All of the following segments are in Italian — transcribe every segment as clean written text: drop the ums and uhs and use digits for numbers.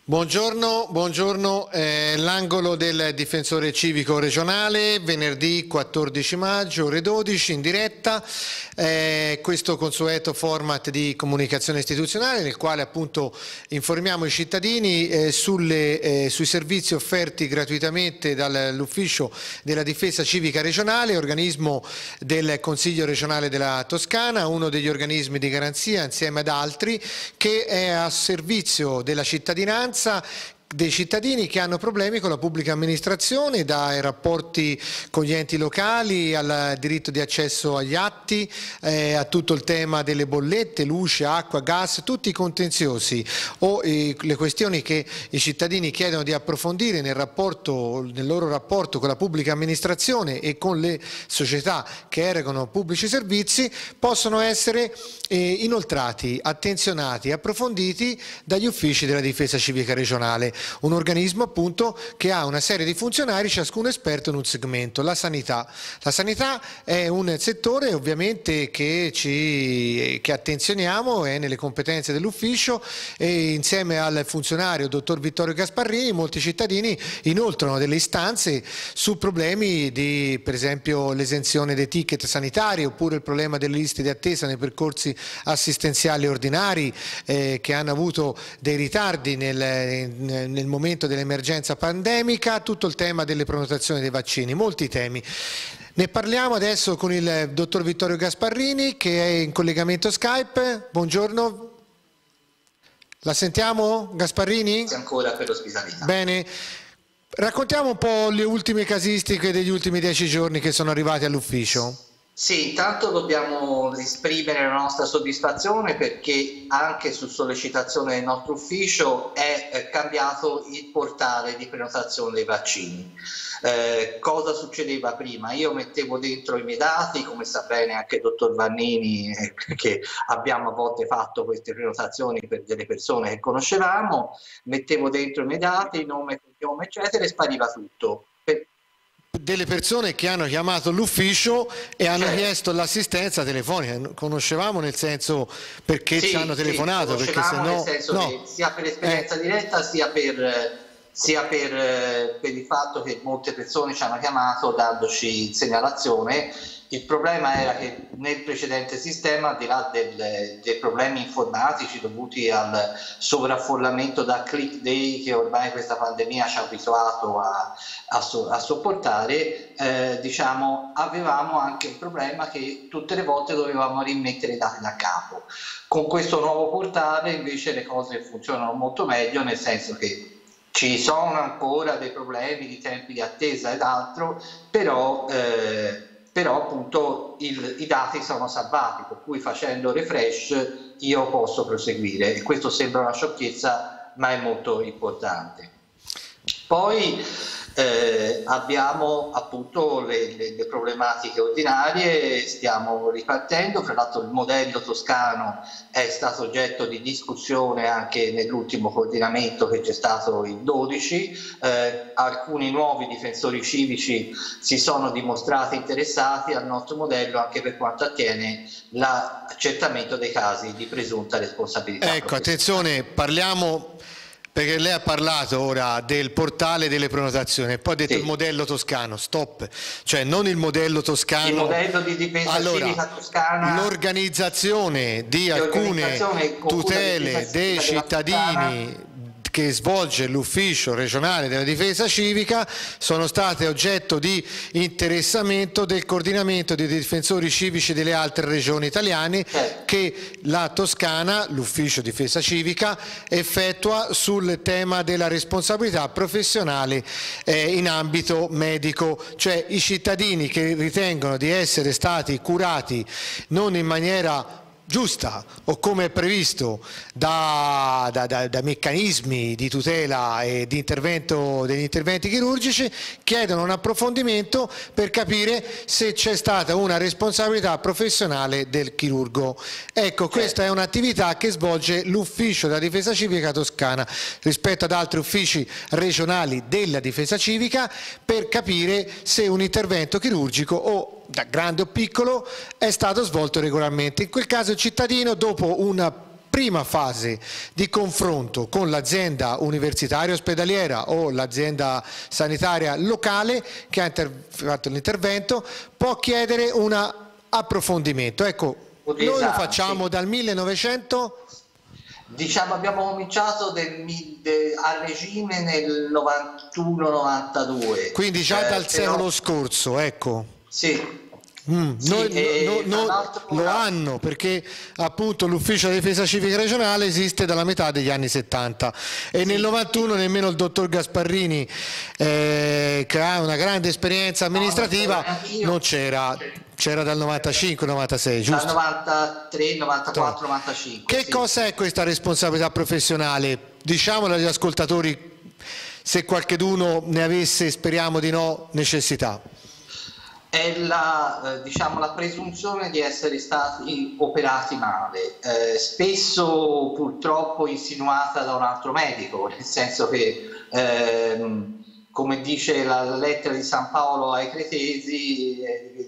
Buongiorno, buongiorno. L'angolo del difensore civico regionale, venerdì 14 maggio, ore 12, in diretta. Questo consueto format di comunicazione istituzionale nel quale appunto informiamo i cittadini sui servizi offerti gratuitamente dall'Ufficio della Difesa Civica Regionale, organismo del Consiglio regionale della Toscana, uno degli organismi di garanzia insieme ad altri, che è a servizio della cittadinanza, dei cittadini che hanno problemi con la pubblica amministrazione, dai rapporti con gli enti locali al diritto di accesso agli atti, a tutto il tema delle bollette, luce, acqua, gas, tutti i contenziosi o le questioni che i cittadini chiedono di approfondire nel loro rapporto con la pubblica amministrazione e con le società che erogano pubblici servizi possono essere inoltrati, attenzionati, approfonditi dagli uffici della Difesa Civica Regionale. Un organismo appunto che ha una serie di funzionari, ciascuno esperto in un segmento. La sanità è un settore ovviamente che attenzioniamo, è nelle competenze dell'ufficio, e insieme al funzionario dottor Vittorio Gasparrini molti cittadini inoltrano delle istanze su problemi di, per esempio, l'esenzione dei ticket sanitari, oppure il problema delle liste di attesa nei percorsi assistenziali ordinari che hanno avuto dei ritardi nel momento dell'emergenza pandemica, tutto il tema delle prenotazioni dei vaccini, molti temi. Ne parliamo adesso con il dottor Vittorio Gasparrini che è in collegamento Skype. Buongiorno. La sentiamo, Gasparrini? Sì, ancora per l'ospitalità. Bene. Raccontiamo un po' le ultime casistiche degli ultimi 10 giorni che sono arrivati all'ufficio. Sì, intanto dobbiamo esprimere la nostra soddisfazione perché anche su sollecitazione del nostro ufficio è cambiato il portale di prenotazione dei vaccini. Cosa succedeva prima? Io mettevo dentro i miei dati, come sa bene anche il dottor Vannini, che abbiamo a volte fatto queste prenotazioni per delle persone che conoscevamo, mettevo dentro i miei dati, nome, cognome, eccetera, e spariva tutto. Delle persone che hanno chiamato l'ufficio e hanno chiesto l'assistenza telefonica, conoscevamo nel senso perché ci hanno telefonato, perché se no, nel senso che sia per esperienza diretta sia per il fatto che molte persone ci hanno chiamato dandoci segnalazione. Il problema era che nel precedente sistema, al di là dei problemi informatici dovuti al sovraffollamento da click day che ormai questa pandemia ci ha abituato a sopportare, diciamo, avevamo anche il problema che tutte le volte dovevamo rimettere i dati da capo. Con questo nuovo portale invece le cose funzionano molto meglio, nel senso che ci sono ancora dei problemi di tempi di attesa ed altro, però appunto i dati sono salvati, per cui facendo refresh io posso proseguire, e questo sembra una sciocchezza ma è molto importante. Poi abbiamo appunto le problematiche ordinarie, stiamo ripartendo. Fra l'altro il modello toscano è stato oggetto di discussione anche nell'ultimo coordinamento che c'è stato il 12, alcuni nuovi difensori civici si sono dimostrati interessati al nostro modello anche per quanto attiene l'accertamento dei casi di presunta responsabilità. Ecco, attenzione, parliamo... Perché lei ha parlato ora del portale delle prenotazioni e poi ha detto il modello toscano, stop, cioè non il modello toscano. Il modello di difesa civica toscana. L'organizzazione di alcune tutele dei cittadini che svolge l'ufficio regionale della difesa civica sono state oggetto di interessamento del coordinamento dei difensori civici delle altre regioni italiane che la Toscana, l'ufficio difesa civica, effettua sul tema della responsabilità professionale in ambito medico, cioè i cittadini che ritengono di essere stati curati non in maniera giusta o come è previsto da meccanismi di tutela e di intervento degli interventi chirurgici, chiedono un approfondimento per capire se c'è stata una responsabilità professionale del chirurgo. Ecco, questa è un'attività che svolge l'ufficio della difesa civica toscana rispetto ad altri uffici regionali della difesa civica per capire se un intervento chirurgico o da grande o piccolo è stato svolto regolarmente. In quel caso il cittadino, dopo una prima fase di confronto con l'azienda universitaria ospedaliera o l'azienda sanitaria locale che ha fatto l'intervento, può chiedere un approfondimento. Ecco, noi lo facciamo dal 1900. Diciamo, abbiamo cominciato a regime nel 91-92. Quindi già dal secolo scorso, ecco. Sì. Lo hanno, perché appunto l'ufficio della difesa civica regionale esiste dalla metà degli anni 70 e nel 91 nemmeno il dottor Gasparrini, che ha una grande esperienza amministrativa, non c'era. C'era dal 95-96, giusto? Dal 93, 94, 95. Che cosa è questa responsabilità professionale? Diciamolo agli ascoltatori, se qualcheduno ne avesse, speriamo di no, necessità. È diciamo, la presunzione di essere stati operati male, spesso purtroppo insinuata da un altro medico, nel senso che come dice la lettera di San Paolo ai Cretesi,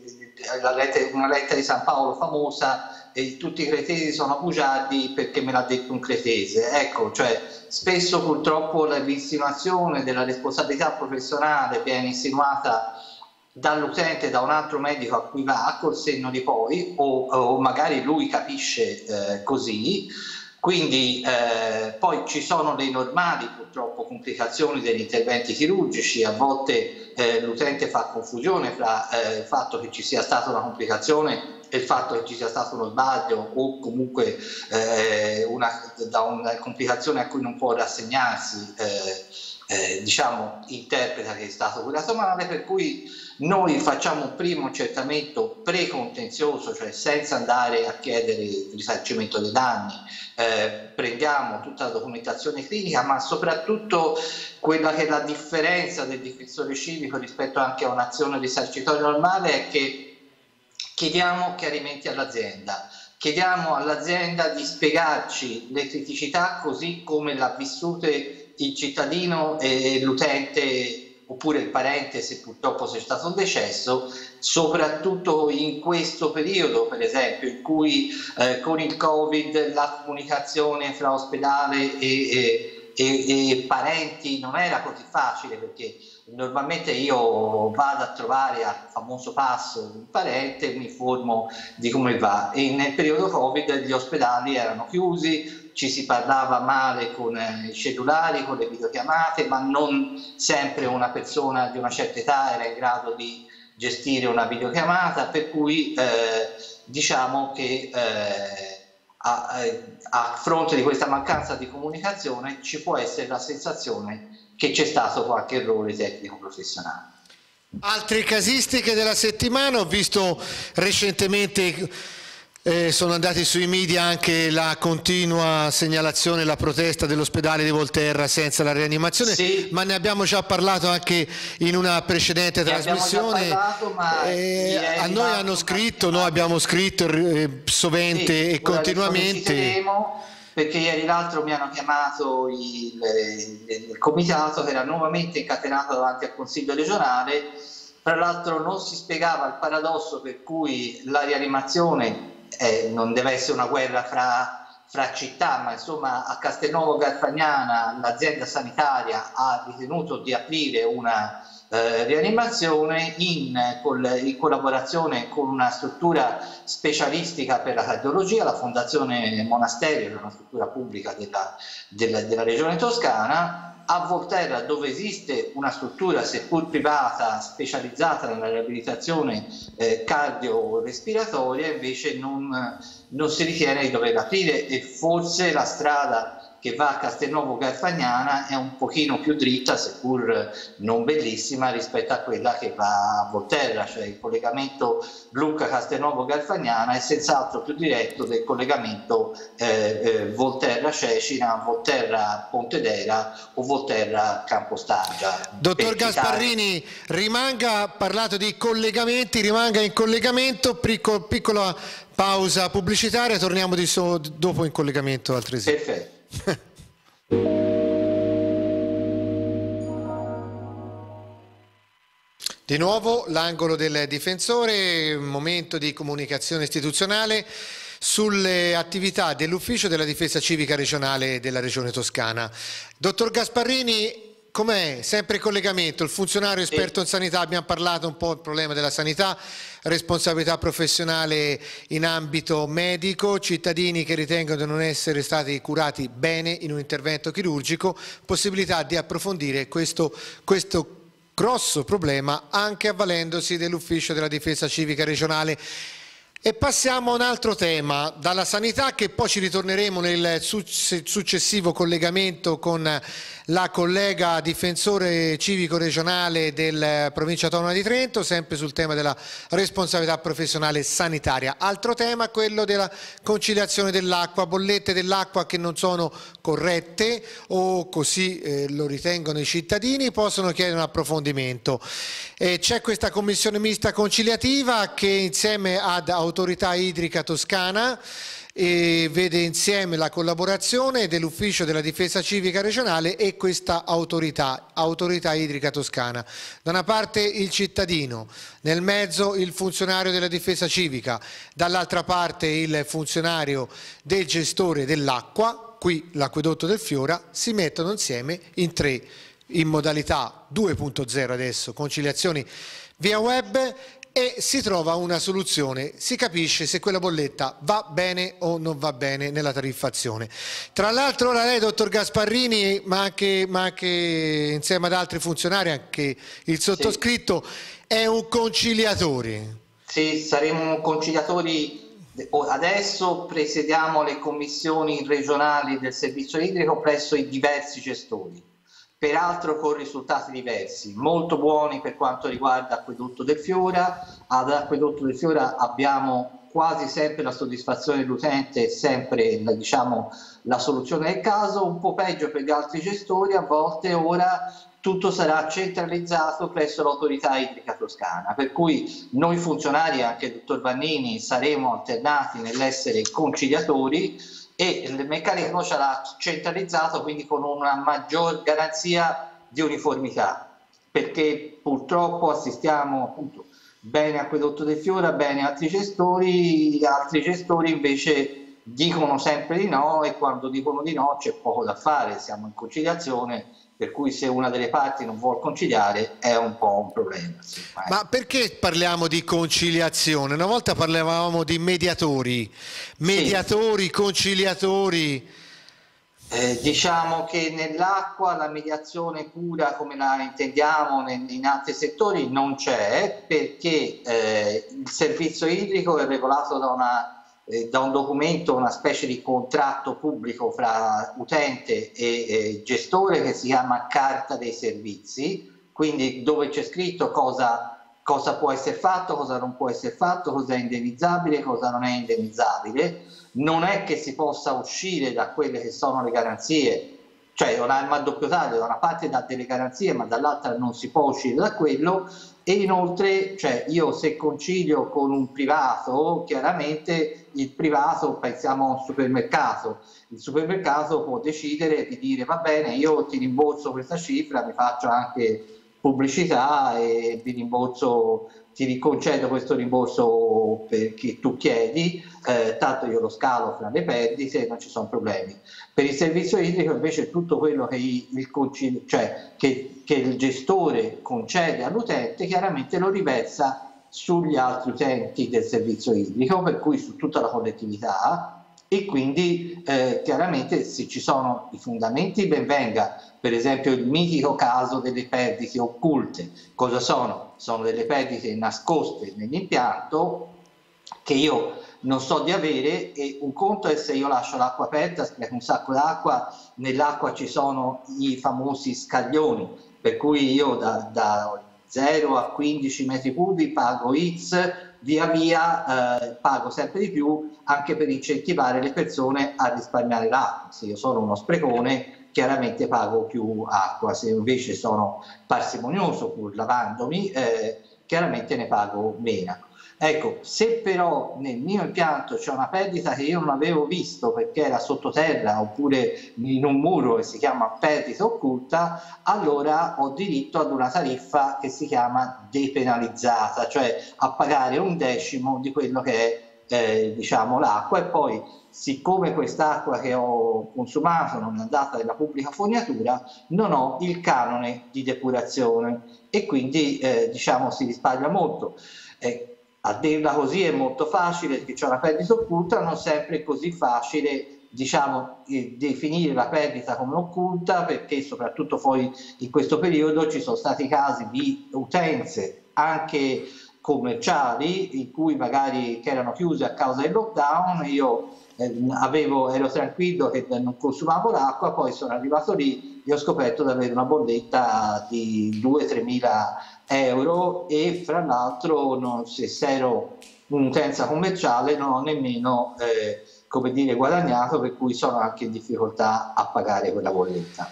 una lettera di San Paolo famosa, tutti i cretesi sono bugiardi perché me l'ha detto un cretese. Ecco, cioè spesso purtroppo l'insinuazione della responsabilità professionale viene insinuata dall'utente, da un altro medico a cui va col senno di poi, o magari lui capisce così. Quindi poi ci sono le normali purtroppo complicazioni degli interventi chirurgici, a volte l'utente fa confusione fra il fatto che ci sia stata una complicazione e il fatto che ci sia stato uno sbaglio o comunque da una complicazione a cui non può rassegnarsi, diciamo, interpreta che è stato curato male, per cui noi facciamo un primo accertamento precontenzioso, cioè senza andare a chiedere il risarcimento dei danni, prendiamo tutta la documentazione clinica, ma soprattutto quella che è la differenza del difensore civico rispetto anche a un'azione risarcitoria normale è che chiediamo chiarimenti all'azienda. Chiediamo all'azienda di spiegarci le criticità così come l'ha vissute il cittadino e l'utente oppure il parente, se purtroppo c'è stato un decesso, soprattutto in questo periodo, per esempio, in cui con il Covid la comunicazione fra ospedale e parenti non era così facile, perché normalmente io vado a trovare al famoso passo un parente, mi informo di come va, e nel periodo Covid gli ospedali erano chiusi, ci si parlava male con i cellulari, con le videochiamate, ma non sempre una persona di una certa età era in grado di gestire una videochiamata, per cui diciamo che a fronte di questa mancanza di comunicazione ci può essere la sensazione che c'è stato qualche errore tecnico-professionale. Altre casistiche della settimana, ho visto recentemente sono andati sui media anche la continua segnalazione, la protesta dell'ospedale di Volterra senza la rianimazione, sì, ma ne abbiamo già parlato anche in una precedente trasmissione. A noi hanno scritto, noi abbiamo scritto sovente, sì, e continuamente. Perché ieri l'altro mi hanno chiamato il comitato che era nuovamente incatenato davanti al Consiglio regionale. Tra l'altro non si spiegava il paradosso per cui la rianimazione non deve essere una guerra fra città, ma insomma a Castelnuovo Garfagnana l'azienda sanitaria ha ritenuto di aprire una rianimazione in collaborazione con una struttura specialistica per la cardiologia, la Fondazione Monasteri, una struttura pubblica della regione Toscana. A Volterra, dove esiste una struttura seppur privata specializzata nella riabilitazione cardiorespiratoria, invece non si ritiene di dover aprire, e forse la strada che va a Castelnuovo Garfagnana è un pochino più dritta, seppur non bellissima, rispetto a quella che va a Volterra, cioè il collegamento Lucca-Castelnuovo Garfagnana è senz'altro più diretto del collegamento Volterra-Cecina, Volterra-Pontedera o Volterra-Campostargia. Dottor Gasparrini, rimanga, parlato di collegamenti, rimanga in collegamento, piccola pausa pubblicitaria, torniamo dopo in collegamento altresì. Perfetto. Di nuovo l'angolo del difensore, momento di comunicazione istituzionale. sulle attività dell'Ufficio della Difesa Civica Regionale della Regione Toscana. Dottor Gasparrini, com'è? Sempre in collegamento, il funzionario esperto in sanità, abbiamo parlato un po' del problema della sanità, responsabilità professionale in ambito medico, cittadini che ritengono di non essere stati curati bene in un intervento chirurgico, possibilità di approfondire questo grosso problema anche avvalendosi dell'Ufficio della Difesa Civica Regionale. E passiamo a un altro tema, dalla sanità, che poi ci ritorneremo nel successivo collegamento con la collega difensore civico regionale del Provincia Autonoma di Trento, sempre sul tema della responsabilità professionale sanitaria. Altro tema, quello della conciliazione dell'acqua, bollette dell'acqua che non sono corrette o così lo ritengono i cittadini, possono chiedere un approfondimento. C'è questa commissione mista conciliativa che insieme ad Autorità Idrica Toscana vede insieme la collaborazione dell'Ufficio della Difesa Civica Regionale e questa Autorità Idrica Toscana. Da una parte il cittadino, nel mezzo il funzionario della Difesa Civica, dall'altra parte il funzionario del gestore dell'acqua, qui l'Acquedotto del Fiora, si mettono insieme in tre, in modalità 2.0 adesso, conciliazioni via web, e si trova una soluzione, si capisce se quella bolletta va bene o non va bene nella tariffazione. Tra l'altro ora lei, dottor Gasparrini, ma anche insieme ad altri funzionari, anche il sottoscritto, è un conciliatore. Sì, saremo conciliatori. Adesso presiediamo le commissioni regionali del servizio idrico presso i diversi gestori, peraltro con risultati diversi, molto buoni per quanto riguarda Acquedotto del Fiora. Ad Acquedotto del Fiora abbiamo quasi sempre la soddisfazione dell'utente e sempre la soluzione del caso, un po' peggio per gli altri gestori, a volte ora tutto sarà centralizzato presso l'Autorità Idrica Toscana, per cui noi funzionari, anche il dottor Vannini, saremo alternati nell'essere conciliatori e il meccanismo sarà centralizzato, quindi con una maggior garanzia di uniformità, perché purtroppo assistiamo appunto bene Acquedotto del Fiora, bene altri gestori invece dicono sempre di no, e quando dicono di no c'è poco da fare, siamo in conciliazione, per cui se una delle parti non vuol conciliare è un po' un problema. Sì. Ma perché parliamo di conciliazione? Una volta parlavamo di mediatori, sì. Conciliatori. Diciamo che nell'acqua la mediazione pura come la intendiamo in altri settori non c'è, perché il servizio idrico è regolato da un documento, una specie di contratto pubblico fra utente e gestore che si chiama Carta dei Servizi, quindi dove c'è scritto cosa può essere fatto, cosa non può essere fatto, cosa è indennizzabile, cosa non è indennizzabile. Non è che si possa uscire da quelle che sono le garanzie, cioè è un'arma a doppio taglio, da una parte dà delle garanzie ma dall'altra non si può uscire da quello. E inoltre, cioè, io se concilio con un privato, chiaramente il privato, pensiamo a un supermercato, il supermercato può decidere di dire va bene, io ti rimborso questa cifra, mi faccio anche pubblicità e vi rimborso, ti concedo questo rimborso perché tu chiedi, tanto io lo scalo fra le perdite e non ci sono problemi. Per il servizio idrico invece tutto quello che il gestore concede all'utente chiaramente lo riversa sugli altri utenti del servizio idrico, per cui su tutta la collettività, e quindi chiaramente se ci sono i fondamenti ben venga. Per esempio il mitico caso delle perdite occulte, cosa sono? Sono delle perdite nascoste nell'impianto che io non so di avere, e un conto è se io lascio l'acqua aperta, spreco un sacco d'acqua, nell'acqua ci sono i famosi scaglioni, per cui io da 0 a 15 metri cubi pago X, via via pago sempre di più, anche per incentivare le persone a risparmiare l'acqua. Se io sono uno sprecone chiaramente pago più acqua, se invece sono parsimonioso pur lavandomi chiaramente ne pago meno. Ecco, se però nel mio impianto c'è una perdita che io non avevo visto perché era sottoterra oppure in un muro che si chiama perdita occulta, allora ho diritto ad una tariffa che si chiama depenalizzata, cioè a pagare 1/10 di quello che è diciamo, l'acqua, e poi siccome quest'acqua che ho consumato non è andata nella pubblica fognatura, non ho il canone di depurazione e quindi diciamo si risparmia molto. A dirla così è molto facile perché c'è una perdita occulta, non sempre è così facile, diciamo, definire la perdita come occulta, perché soprattutto poi in questo periodo ci sono stati casi di utenze anche commerciali in cui magari che erano chiuse a causa del lockdown. Io ero tranquillo che non consumavo l'acqua, poi sono arrivato lì e ho scoperto di avere una bolletta di 2-3 mila euro e fra l'altro se ero un'utenza commerciale non ho nemmeno come dire, guadagnato, per cui sono anche in difficoltà a pagare quella bolletta.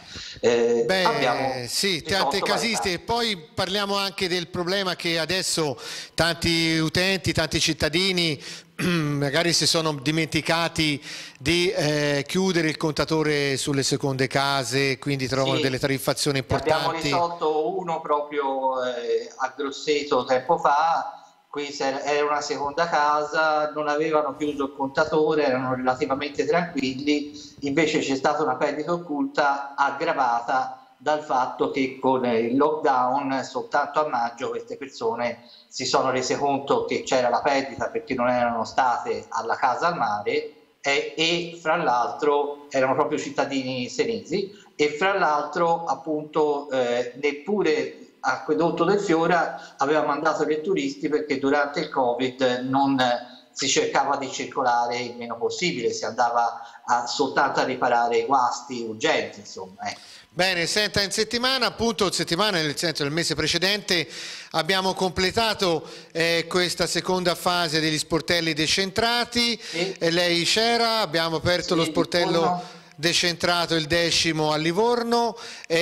Sì, tante casistiche. Poi parliamo anche del problema che adesso tanti utenti, tanti cittadini magari si sono dimenticati di chiudere il contatore sulle seconde case, quindi trovano delle tariffazioni importanti. Abbiamo risolto uno proprio a Grosseto tempo fa. Qui era una seconda casa, non avevano chiuso il contatore, erano relativamente tranquilli, invece c'è stata una perdita occulta aggravata dal fatto che con il lockdown soltanto a maggio queste persone si sono rese conto che c'era la perdita perché non erano state alla casa al mare e fra l'altro erano proprio cittadini senesi e fra l'altro appunto neppure Acquedotto del Fiora aveva mandato dei turisti perché durante il Covid non si cercava di circolare il meno possibile, si andava soltanto a riparare i guasti urgenti, insomma. Bene, senta, in settimana, appunto, nel senso del mese precedente, abbiamo completato questa seconda fase degli sportelli decentrati, lei c'era, abbiamo aperto lo sportello decentrato il 10° a Livorno,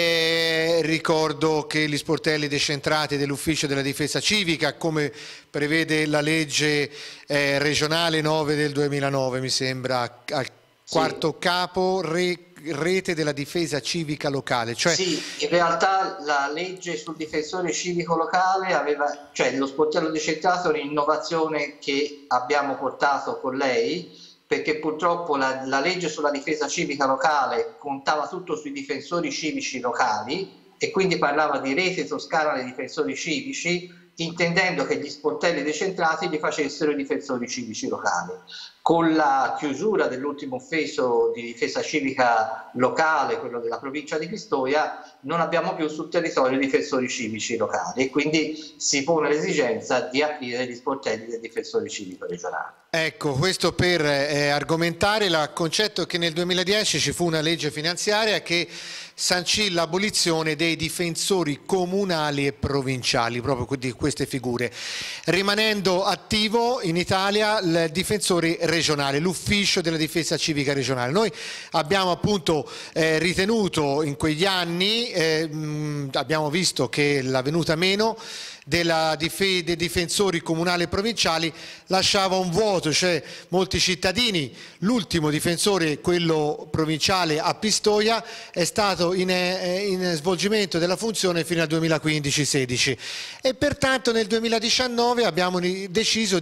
ricordo che gli sportelli decentrati dell'Ufficio della Difesa Civica, come prevede la legge regionale 9 del 2009, mi sembra, al quarto capo, rete della difesa civica locale. Cioè... Sì, in realtà la legge sul difensore civico locale aveva, cioè lo sportello decentrato è un'innovazione che abbiamo portato con lei, perché purtroppo la legge sulla difesa civica locale contava tutto sui difensori civici locali e quindi parlava di rete toscana dei difensori civici, intendendo che gli sportelli decentrati li facessero i difensori civici locali. Con la chiusura dell'ultimo ufficio di difesa civica locale, quello della provincia di Pistoia, non abbiamo più sul territorio difensori civici locali e quindi si pone l'esigenza di aprire gli sportelli del difensore civico regionale. Ecco, questo per argomentare il concetto che nel 2010 ci fu una legge finanziaria che sancì l'abolizione dei difensori comunali e provinciali, proprio di queste figure, rimanendo attivo in Italia il difensore regionale, l'ufficio della difesa civica regionale. Noi abbiamo appunto ritenuto in quegli anni, abbiamo visto che la venuta meno dei difensori comunali e provinciali lasciava un vuoto, cioè molti cittadini, l'ultimo difensore, quello provinciale a Pistoia, è stato in svolgimento della funzione fino al 2015-16 e pertanto nel 2019 abbiamo deciso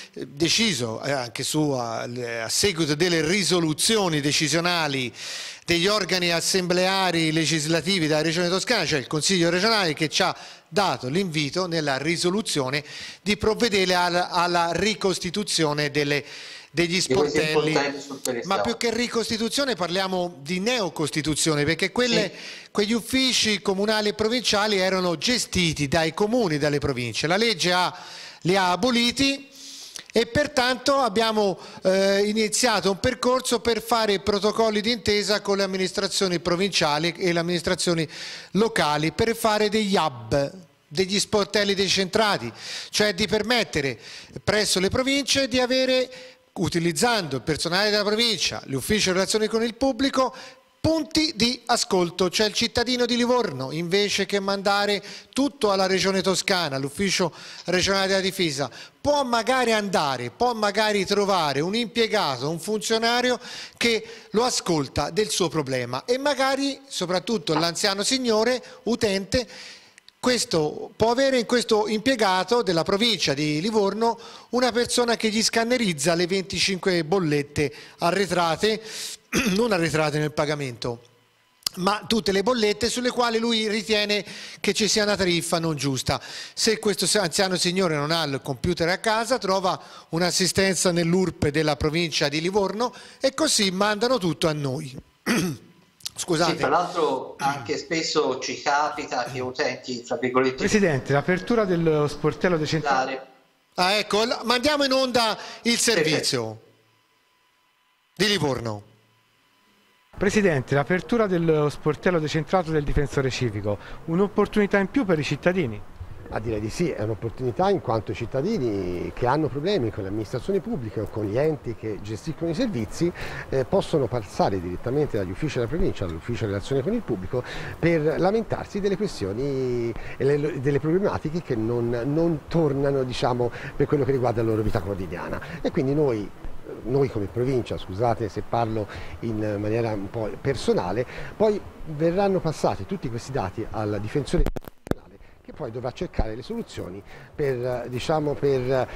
anche a seguito delle risoluzioni decisionali degli organi assembleari legislativi della Regione Toscana, cioè il Consiglio regionale, che ci ha dato l'invito nella risoluzione di provvedere alla ricostituzione degli sportelli, ma più che ricostituzione parliamo di neocostituzione, perché quegli uffici comunali e provinciali erano gestiti dai comuni, dalle province. La legge li ha aboliti e pertanto abbiamo iniziato un percorso per fare protocolli d'intesa con le amministrazioni provinciali e le amministrazioni locali per fare degli hub, degli sportelli decentrati, cioè di permettere presso le province di avere, utilizzando il personale della provincia, gli uffici di relazioni con il pubblico, punti di ascolto, cioè il cittadino di Livorno, invece che mandare tutto alla Regione Toscana, all'Ufficio regionale della difesa, può magari trovare un impiegato, un funzionario che lo ascolta del suo problema e magari, soprattutto l'anziano signore, utente, questo può avere in questo impiegato della provincia di Livorno una persona che gli scannerizza le 25 bollette arretrate, non arretrate nel pagamento, ma tutte le bollette sulle quali lui ritiene che ci sia una tariffa non giusta. Se questo anziano signore non ha il computer a casa, trova un'assistenza nell'URP della provincia di Livorno e così mandano tutto a noi. Scusate. Sì, tra l'altro anche spesso ci capita che utenti, tra virgolette... Presidente, l'apertura dello sportello decentrato... Ah, ecco, mandiamo in onda il servizio di Livorno. Presidente, l'apertura dello sportello decentrato del difensore civico, un'opportunità in più per i cittadini? A dire di sì, è un'opportunità in quanto i cittadini che hanno problemi con l'amministrazione pubblica o con gli enti che gestiscono i servizi possono passare direttamente dagli uffici della provincia all'ufficio di relazione con il pubblico per lamentarsi delle questioni e delle problematiche che non tornano, diciamo, per quello che riguarda la loro vita quotidiana. E quindi noi come provincia, scusate se parlo in maniera un po' personale, poi verranno passati tutti questi dati al difensore nazionale che poi dovrà cercare le soluzioni per, diciamo, per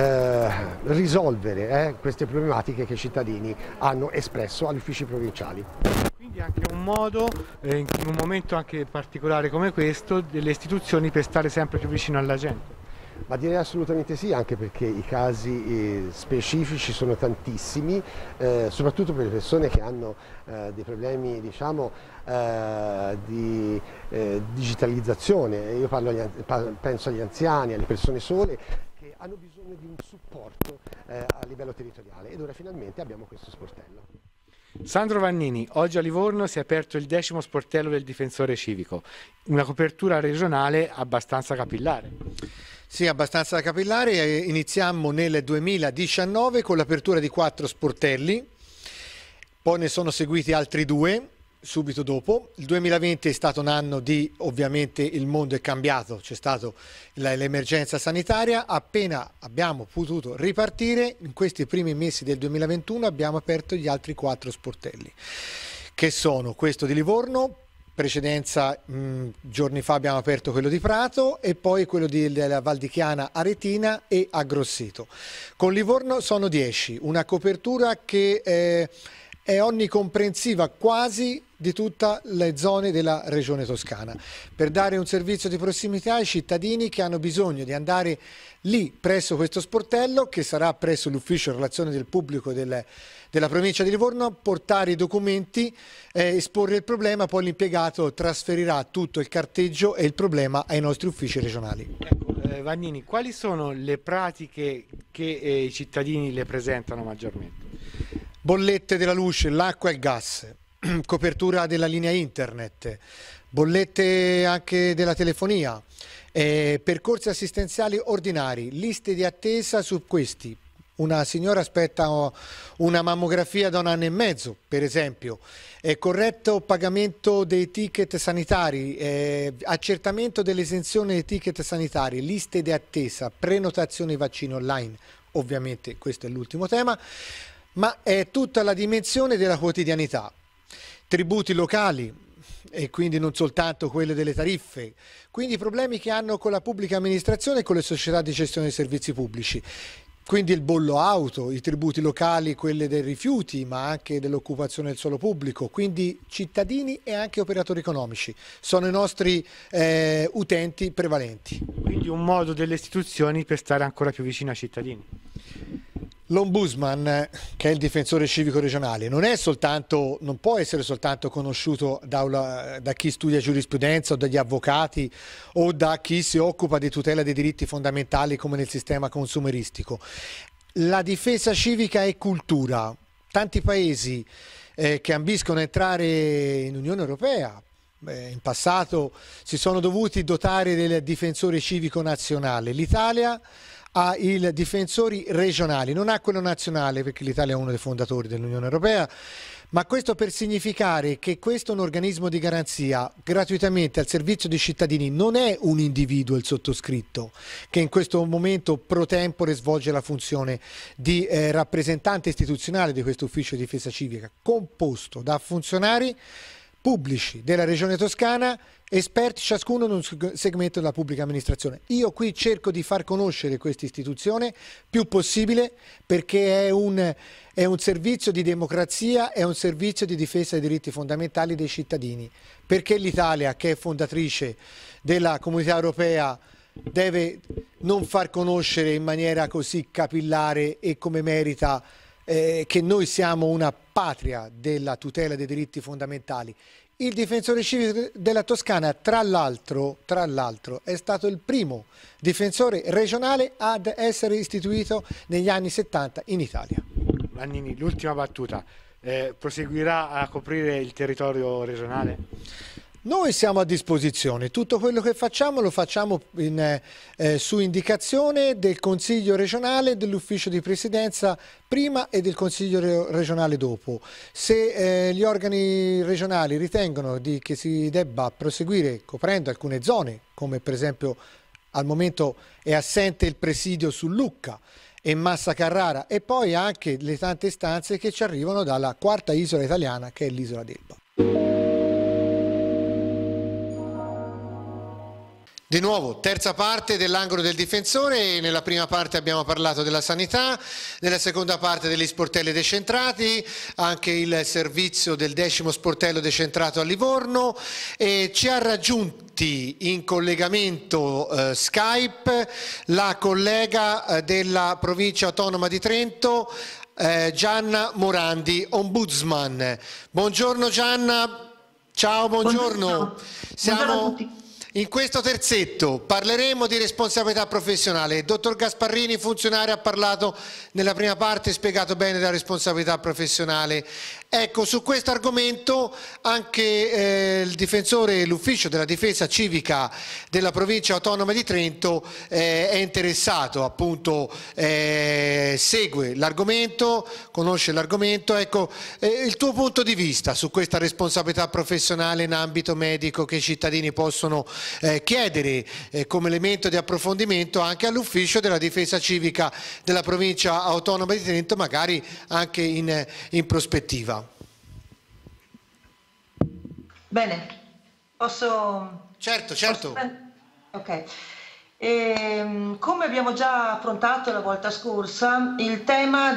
risolvere queste problematiche che i cittadini hanno espresso agli uffici provinciali. Quindi anche un modo, in un momento anche particolare come questo, delle istituzioni per stare sempre più vicino alla gente. Ma direi assolutamente sì, anche perché i casi specifici sono tantissimi, soprattutto per le persone che hanno dei problemi, diciamo, di digitalizzazione. Io penso agli anziani, alle persone sole che hanno bisogno di un supporto a livello territoriale ed ora finalmente abbiamo questo sportello. Sandro Vannini, oggi a Livorno si è aperto il 10° sportello del difensore civico, una copertura regionale abbastanza capillare. Sì, abbastanza capillare. Iniziamo nel 2019 con l'apertura di 4 sportelli, poi ne sono seguiti altri 2 subito dopo. Il 2020 è stato un anno di, ovviamente il mondo è cambiato, c'è stata l'emergenza sanitaria. Appena abbiamo potuto ripartire, in questi primi mesi del 2021 abbiamo aperto gli altri 4 sportelli, che sono questo di Livorno. Precedenza, giorni fa abbiamo aperto quello di Prato e poi quello della Val di Chiana, Aretina e a Grosseto. Con Livorno sono 10, una copertura che è onnicomprensiva quasi di tutte le zone della regione toscana, per dare un servizio di prossimità ai cittadini che hanno bisogno di andare lì presso questo sportello, che sarà presso l'ufficio relazione del pubblico della provincia di Livorno, portare i documenti, esporre il problema, poi l'impiegato trasferirà tutto il carteggio e il problema ai nostri uffici regionali. Ecco, Vannini, quali sono le pratiche che i cittadini le presentano maggiormente? Bollette della luce, l'acqua e il gas, copertura della linea internet, bollette anche della telefonia, percorsi assistenziali ordinari, liste di attesa su questi. Una signora aspetta una mammografia da 1 anno e mezzo, per esempio, corretto pagamento dei ticket sanitari, accertamento dell'esenzione dei ticket sanitari, liste di attesa, prenotazione vaccino online, ovviamente questo è l'ultimo tema, ma è tutta la dimensione della quotidianità, tributi locali e quindi non soltanto quelle delle tariffe, quindi i problemi che hanno con la pubblica amministrazione e con le società di gestione dei servizi pubblici. Quindi il bollo auto, i tributi locali, quelle dei rifiuti, ma anche dell'occupazione del suolo pubblico, quindi cittadini e anche operatori economici sono i nostri utenti prevalenti. Quindi un modo delle istituzioni per stare ancora più vicino ai cittadini. L'Ombudsman, che è il difensore civico regionale, non può essere soltanto conosciuto da chi studia giurisprudenza o dagli avvocati o da chi si occupa di tutela dei diritti fondamentali come nel sistema consumeristico. La difesa civica è cultura. Tanti paesi che ambiscono a entrare in Unione Europea in passato si sono dovuti dotare del difensore civico nazionale. L'Italia ha i difensori regionali, non ha quello nazionale perché l'Italia è uno dei fondatori dell'Unione Europea, ma questo per significare che questo è un organismo di garanzia gratuitamente al servizio dei cittadini, non è un individuo il sottoscritto che in questo momento pro tempore svolge la funzione di rappresentante istituzionale di questo ufficio di difesa civica, composto da funzionari pubblici della Regione Toscana, esperti ciascuno in un segmento della pubblica amministrazione. Io qui cerco di far conoscere questa istituzione più possibile, perché è un servizio di democrazia, è un servizio di difesa dei diritti fondamentali dei cittadini, perché l'Italia, che è fondatrice della Comunità Europea, deve non far conoscere in maniera così capillare e come merita che noi siamo una patria della tutela dei diritti fondamentali. Il difensore civico della Toscana, tra l'altro, è stato il primo difensore regionale ad essere istituito negli anni 70 in Italia. Vannini, l'ultima battuta. Proseguirà a coprire il territorio regionale? Noi siamo a disposizione, tutto quello che facciamo lo facciamo su indicazione del Consiglio regionale, dell'ufficio di presidenza prima e del Consiglio regionale dopo. Se gli organi regionali ritengono che si debba proseguire coprendo alcune zone, come per esempio al momento è assente il presidio su Lucca e Massa Carrara, e poi anche le tante istanze che ci arrivano dalla quarta isola italiana, che è l'isola d'Elba. Di nuovo, terza parte dell'angolo del difensore. Nella prima parte abbiamo parlato della sanità, nella seconda parte degli sportelli decentrati, anche il servizio del 10° sportello decentrato a Livorno, e ci ha raggiunti in collegamento Skype la collega della provincia autonoma di Trento, Gianna Morandi, ombudsman. Buongiorno Gianna, ciao, buongiorno. Buongiorno a tutti. In questo terzetto parleremo di responsabilità professionale. Il dottor Gasparrini, funzionario, ha parlato nella prima parte, spiegato bene la responsabilità professionale. Ecco, su questo argomento anche il difensore, l'ufficio della difesa civica della provincia autonoma di Trento è interessato, appunto segue l'argomento, conosce l'argomento. Ecco, il tuo punto di vista su questa responsabilità professionale in ambito medico che i cittadini possono chiedere come elemento di approfondimento anche all'ufficio della difesa civica della provincia autonoma di Trento, magari anche in prospettiva. Bene, posso... Certo. Ok. Come abbiamo già affrontato la volta scorsa, il tema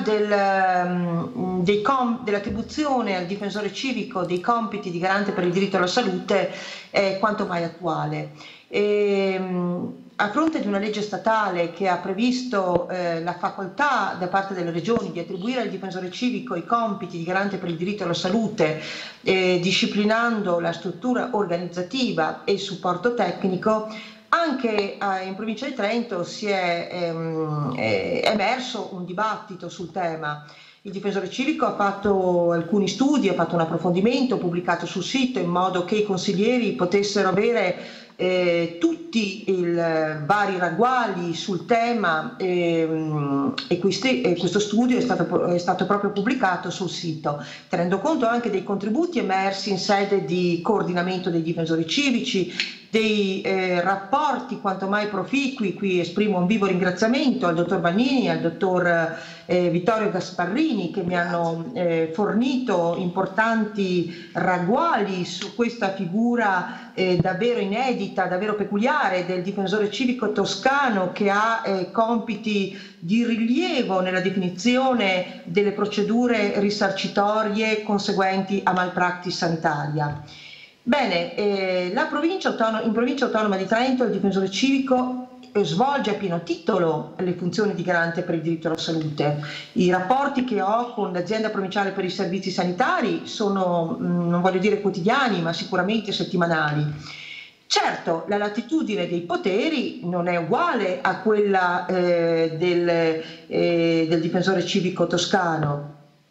dell'attribuzione al difensore civico dei compiti di garante per il diritto alla salute è quanto mai attuale. A fronte di una legge statale che ha previsto la facoltà da parte delle regioni di attribuire al difensore civico i compiti di garante per il diritto alla salute, disciplinando la struttura organizzativa e il supporto tecnico, anche in provincia di Trento si è emerso un dibattito sul tema. Il difensore civico ha fatto alcuni studi, ha fatto un approfondimento pubblicato sul sito in modo che i consiglieri potessero avere tutti i vari ragguagli sul tema, e questo studio è stato proprio pubblicato sul sito, tenendo conto anche dei contributi emersi in sede di coordinamento dei difensori civici, dei rapporti quanto mai proficui. Qui esprimo un vivo ringraziamento al dottor Vannini e al dottor Vittorio Gasparrini, che mi hanno fornito importanti ragguagli su questa figura davvero inedita, davvero peculiare del difensore civico toscano, che ha compiti di rilievo nella definizione delle procedure risarcitorie conseguenti a malpractice sanitaria. Bene, in provincia autonoma di Trento il difensore civico svolge a pieno titolo le funzioni di garante per il diritto alla salute. I rapporti che ho con l'azienda provinciale per i servizi sanitari sono, non voglio dire quotidiani, ma sicuramente settimanali. Certo, la latitudine dei poteri non è uguale a quella del difensore civico toscano.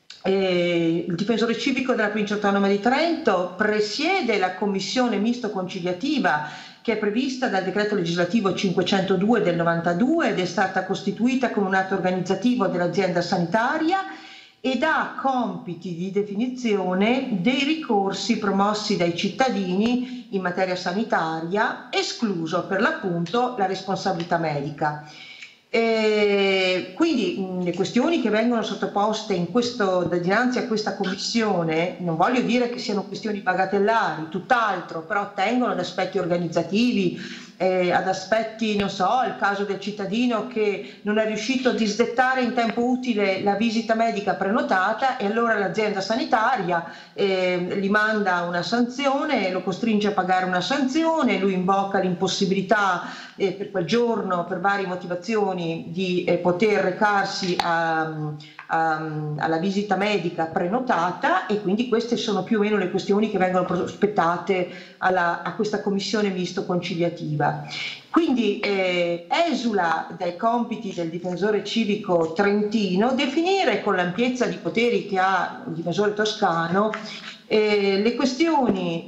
Il difensore civico della provincia autonoma di Trento presiede la commissione misto conciliativa che è prevista dal decreto legislativo 502 del 92 ed è stata costituita come un atto organizzativo dell'azienda sanitaria ed ha compiti di definizione dei ricorsi promossi dai cittadini in materia sanitaria, escluso per l'appunto la responsabilità medica. Quindi le questioni che vengono sottoposte dinanzi a questa commissione, non voglio dire che siano questioni bagatellari, tutt'altro, però attengono ad aspetti organizzativi, ad aspetti, non so, il caso del cittadino che non è riuscito a disdettare in tempo utile la visita medica prenotata e allora l'azienda sanitaria gli manda una sanzione, lo costringe a pagare una sanzione, lui invoca l'impossibilità per quel giorno, per varie motivazioni, di poter recarsi alla visita medica prenotata, e quindi queste sono più o meno le questioni che vengono prospettate a questa commissione misto conciliativa. Quindi esula dai compiti del difensore civico trentino definire con l'ampiezza di poteri che ha il difensore toscano le questioni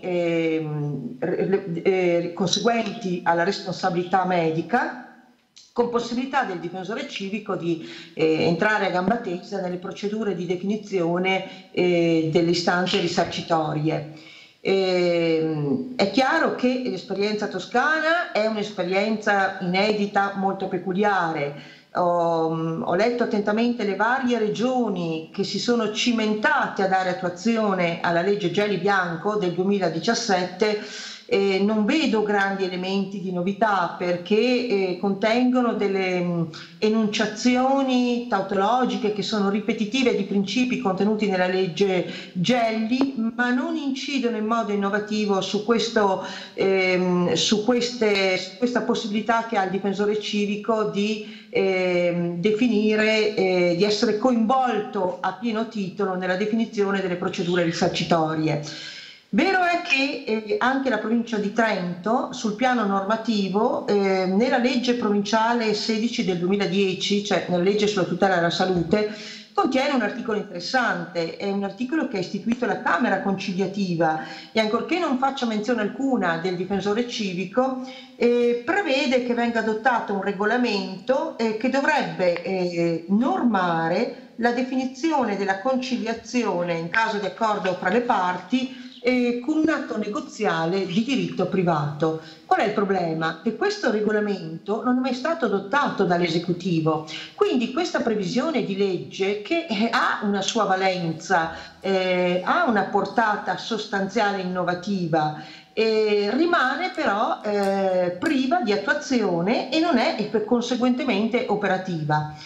conseguenti alla responsabilità medica, con possibilità del difensore civico di entrare a gamba tesa nelle procedure di definizione delle istanze risarcitorie. È chiaro che l'esperienza toscana è un'esperienza inedita, molto peculiare. Ho letto attentamente le varie regioni che si sono cimentate a dare attuazione alla legge Gelli-Bianco del 2017. Non vedo grandi elementi di novità, perché contengono delle enunciazioni tautologiche che sono ripetitive di principi contenuti nella legge Gelli, ma non incidono in modo innovativo su questa possibilità che ha il difensore civico di definire, di essere coinvolto a pieno titolo nella definizione delle procedure risarcitorie. Vero è che anche la provincia di Trento, sul piano normativo, nella legge provinciale 16 del 2010, cioè nella legge sulla tutela della salute, contiene un articolo interessante, è un articolo che ha istituito la Camera conciliativa e, ancorché non faccia menzione alcuna del difensore civico, prevede che venga adottato un regolamento che dovrebbe normare la definizione della conciliazione in caso di accordo fra le parti con un atto negoziale di diritto privato. Qual è il problema? Che questo regolamento non è mai stato adottato dall'esecutivo, quindi questa previsione di legge, che ha una sua valenza, ha una portata sostanziale innovativa, rimane però priva di attuazione e non è conseguentemente operativa.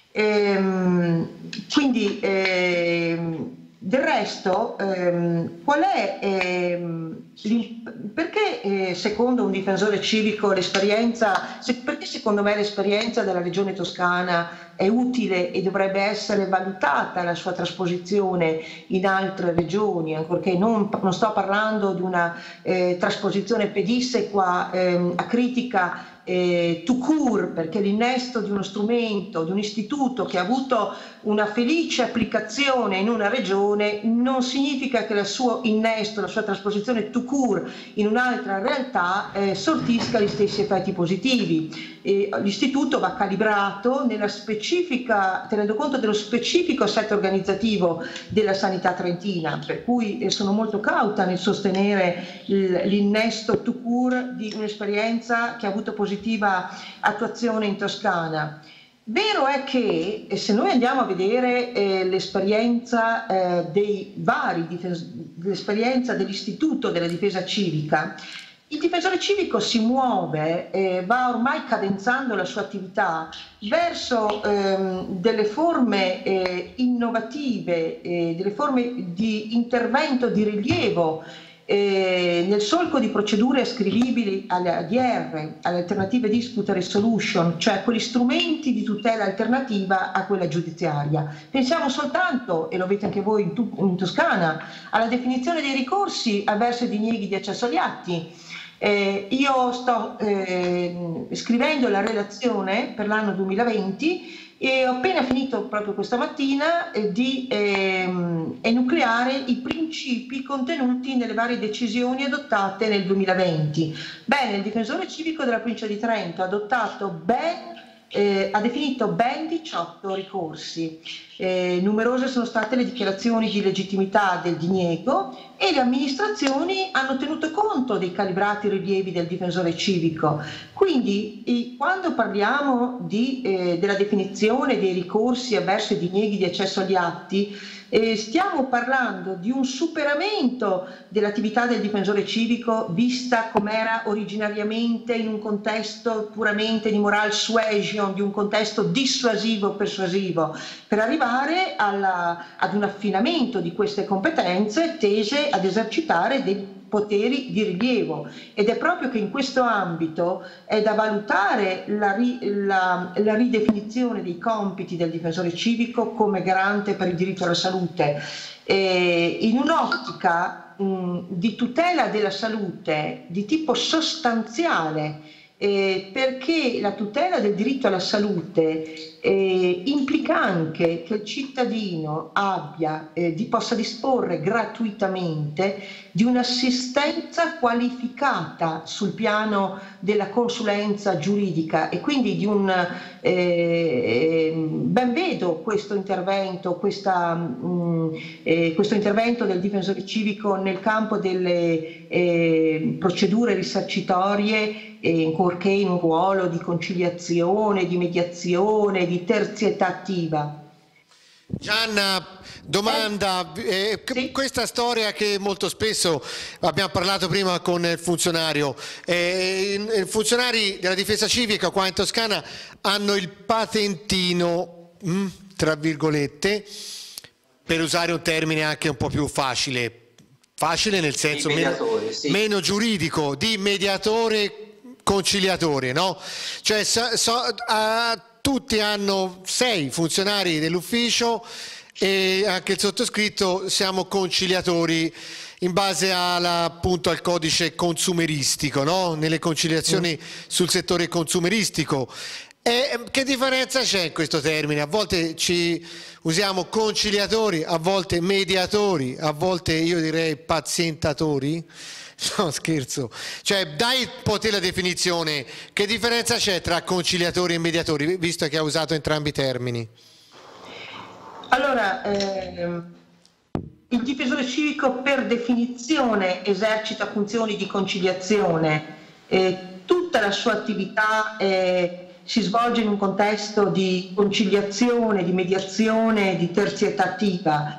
Quindi del resto, qual è perché secondo un difensore civico perché secondo me l'esperienza della Regione Toscana è utile e dovrebbe essere valutata la sua trasposizione in altre regioni, ancorché non sto parlando di una trasposizione pedissequa acritica tout court, perché l'innesto di uno strumento, di un istituto che ha avuto una felice applicazione in una regione non significa che il suo innesto, la sua trasposizione tout court in un'altra realtà sortisca gli stessi effetti positivi. L'istituto va calibrato tenendo conto dello specifico assetto organizzativo della sanità trentina, per cui sono molto cauta nel sostenere l'innesto tout court di un'esperienza che ha avuto positiva attuazione in Toscana. Vero è che se noi andiamo a vedere l'esperienza l'esperienza dell'Istituto della Difesa Civica, il difensore civico si muove, va ormai cadenzando la sua attività verso delle forme innovative, delle forme di intervento di rilievo nel solco di procedure ascrivibili alle ADR, alle Alternative Dispute Resolution, cioè quegli strumenti di tutela alternativa a quella giudiziaria. Pensiamo soltanto, e lo avete anche voi in Toscana, alla definizione dei ricorsi avverso ai dinieghi di accesso agli atti. Io sto scrivendo la relazione per l'anno 2020 e ho appena finito proprio questa mattina di enucleare i principi contenuti nelle varie decisioni adottate nel 2020. Bene, il difensore civico della provincia di Trento ha adottato ben ha definito ben 18 ricorsi. Numerose sono state le dichiarazioni di legittimità del diniego e le amministrazioni hanno tenuto conto dei calibrati rilievi del difensore civico. Quindi quando parliamo della definizione dei ricorsi avverso i dinieghi di accesso agli atti, stiamo parlando di un superamento dell'attività del difensore civico vista com'era originariamente in un contesto puramente di moral suasion, di un contesto dissuasivo-persuasivo, per arrivare ad un affinamento di queste competenze tese ad esercitare dei poteri di rilievo, ed è proprio che in questo ambito è da valutare la ridefinizione dei compiti del difensore civico come garante per il diritto alla salute, in un'ottica di tutela della salute di tipo sostanziale, perché la tutela del diritto alla salute implica anche che il cittadino possa disporre gratuitamente di un'assistenza qualificata sul piano della consulenza giuridica, e quindi di ben vedo questo intervento del difensore civico nel campo delle procedure risarcitorie, ancorché in un ruolo di conciliazione, di mediazione, di terzietà attiva. Gianna, domanda, sì. Questa storia che molto spesso abbiamo parlato prima con il funzionario, i funzionari della difesa civica qua in Toscana hanno il patentino, tra virgolette, per usare un termine anche un po' più facile nel senso meno giuridico, di mediatore conciliatore, no? Cioè tutti hanno 6 funzionari dell'ufficio e anche il sottoscritto siamo conciliatori in base appunto al codice consumeristico, no? Nelle conciliazioni sul settore consumeristico. Che differenza c'è in questo termine? A volte usiamo conciliatori, a volte mediatori, a volte io direi pazientatori. No, scherzo. Cioè, dai un po' te la definizione. Che differenza c'è tra conciliatori e mediatori, visto che ha usato entrambi i termini? Allora, il difensore civico per definizione esercita funzioni di conciliazione. Tutta la sua attività si svolge in un contesto di conciliazione, di mediazione, di terzietà attiva.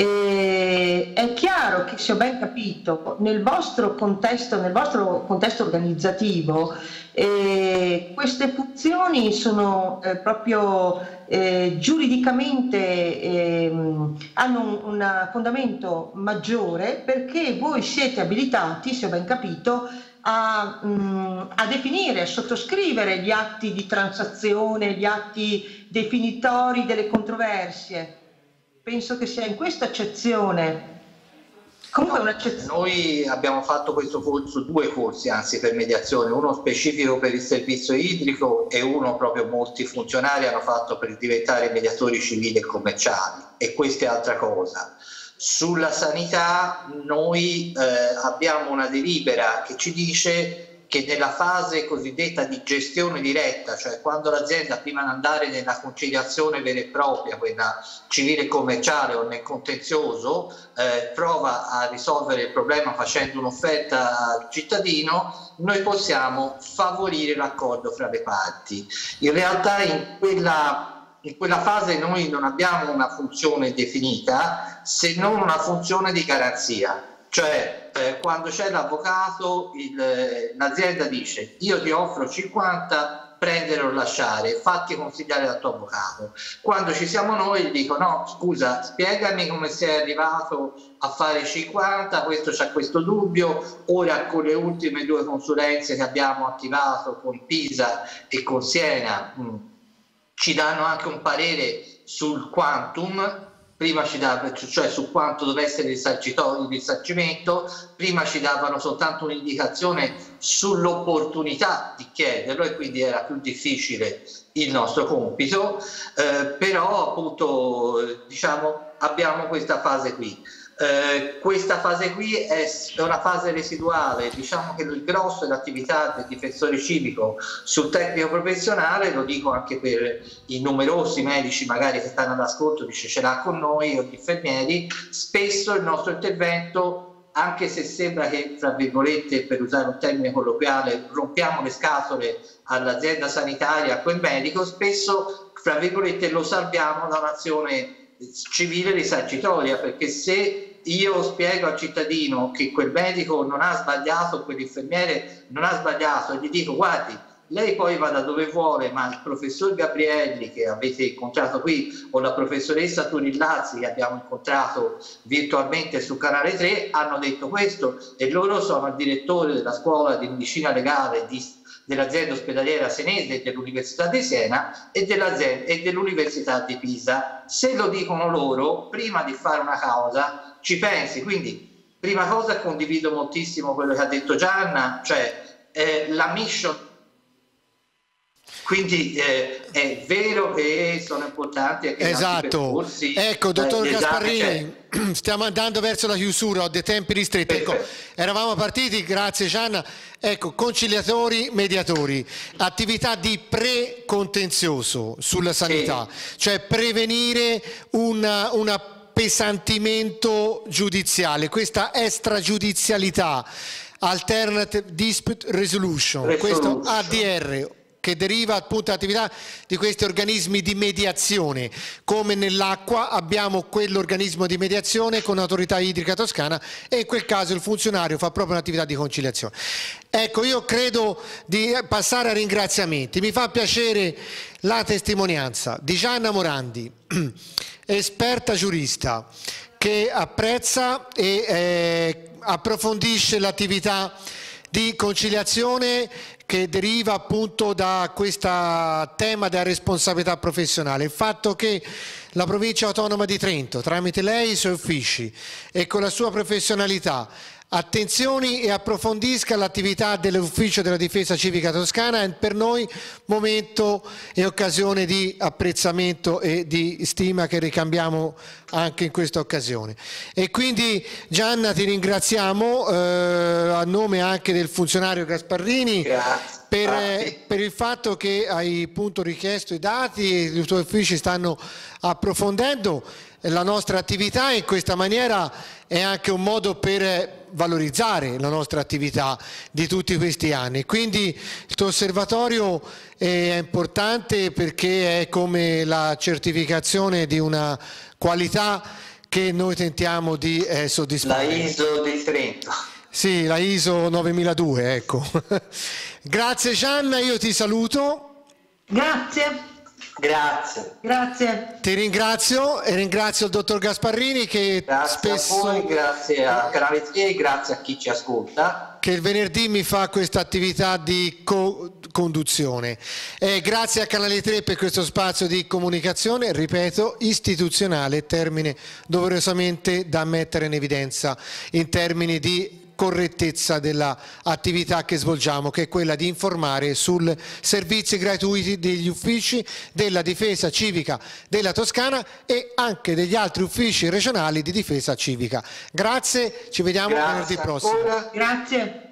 È chiaro che, se ho ben capito, nel vostro contesto organizzativo, queste funzioni sono proprio giuridicamente hanno un fondamento maggiore, perché voi siete abilitati, se ho ben capito, a definire, a sottoscrivere gli atti di transazione, gli atti definitori delle controversie. Penso che sia in questa accezione. Comunque noi abbiamo fatto questo corso, 2 corsi anzi per mediazione, uno specifico per il servizio idrico e uno proprio molti funzionari hanno fatto per diventare mediatori civili e commerciali, e questa è altra cosa. Sulla sanità noi abbiamo una delibera che ci dice che nella fase cosiddetta di gestione diretta, cioè quando l'azienda, prima di andare nella conciliazione vera e propria, quella civile e commerciale o nel contenzioso, prova a risolvere il problema facendo un'offerta al cittadino, noi possiamo favorire l'accordo fra le parti. In realtà in quella fase noi non abbiamo una funzione definita, se non una funzione di garanzia. Cioè quando c'è l'avvocato, l'azienda dice: io ti offro 50, prendere o lasciare, fatti consigliare dal tuo avvocato. Quando ci siamo noi gli dico: no, scusa, spiegami come sei arrivato a fare 50, questo c'ha questo dubbio. Ora con le ultime 2 consulenze che abbiamo attivato con Pisa e con Siena ci danno anche un parere sul quantum. Prima ci davano, cioè su quanto deve essere il risarcimento, prima ci davano soltanto un'indicazione sull'opportunità di chiederlo, e quindi era più difficile il nostro compito, però appunto diciamo abbiamo questa fase qui. Questa fase qui è una fase residuale, diciamo che il grosso dell'attività del difensore civico sul tecnico professionale, lo dico anche per i numerosi medici magari che stanno all'ascolto, dice ce l'ha con noi, o gli infermieri, spesso il nostro intervento, anche se sembra che, tra virgolette, per usare un termine colloquiale, rompiamo le scatole all'azienda sanitaria, a quel medico, spesso, tra virgolette, lo salviamo da un'azione civile risarcitoria, perché se io spiego al cittadino che quel medico non ha sbagliato, quell'infermiere non ha sbagliato, e gli dico guardi, lei poi vada dove vuole, ma il professor Gabrielli che avete incontrato qui o la professoressa Turillazzi che abbiamo incontrato virtualmente su Canale 3 hanno detto questo, e loro sono il direttore della scuola di medicina legale dell'azienda ospedaliera senese, dell'Università di Siena e dell'Università di Pisa. Se lo dicono loro, prima di fare una causa ci pensi. Quindi prima cosa, condivido moltissimo quello che ha detto Gianna, cioè la mission, quindi è vero che sono importanti anche esatto. Ecco, dottor Gasparrini, stiamo andando verso la chiusura, ho dei tempi ristretti. Ecco, eravamo partiti, grazie Gianna. Ecco, conciliatori, mediatori, attività di pre-contenzioso sulla sanità, cioè prevenire un appesantimento giudiziale, questa extragiudizialità, Alternative Dispute Resolution, questo ADR, che deriva appunto dall'attività di questi organismi di mediazione. Come nell'acqua abbiamo quell'organismo di mediazione con l'autorità idrica toscana, e in quel caso il funzionario fa proprio un'attività di conciliazione. Ecco, io credo di passare ai ringraziamenti. Mi fa piacere la testimonianza di Gianna Morandi, esperta giurista, che apprezza e approfondisce l'attività di conciliazione che deriva appunto da questo tema della responsabilità professionale. Il fatto che la Provincia Autonoma di Trento, tramite lei e i suoi uffici e con la sua professionalità, attenzioni e approfondisca l'attività dell'Ufficio della Difesa Civica Toscana, è per noi momento e occasione di apprezzamento e di stima che ricambiamo anche in questa occasione. E quindi Gianna, ti ringraziamo a nome anche del funzionario Gasparrini per il fatto che hai appunto richiesto i dati e i tuoi uffici stanno approfondendo la nostra attività, e in questa maniera è anche un modo per valorizzare la nostra attività di tutti questi anni. Quindi il tuo osservatorio è importante perché è come la certificazione di una qualità che noi tentiamo di soddisfare. La ISO di Trento. Sì, la ISO 9002, ecco. Grazie Gianna, io ti saluto. Grazie. Grazie. Ti ringrazio e ringrazio il dottor Gasparrini che grazie spesso... a voi, grazie a Canale 3, grazie a chi ci ascolta. Che il venerdì mi fa questa attività di conduzione. Grazie a Canale 3 per questo spazio di comunicazione, ripeto, istituzionale, termine doverosamente da mettere in evidenza in termini di correttezza dell'attività che svolgiamo, che è quella di informare sul servizi gratuiti degli uffici della difesa civica della Toscana e anche degli altri uffici regionali di difesa civica. Grazie, ci vediamo venerdì prossimo. Grazie.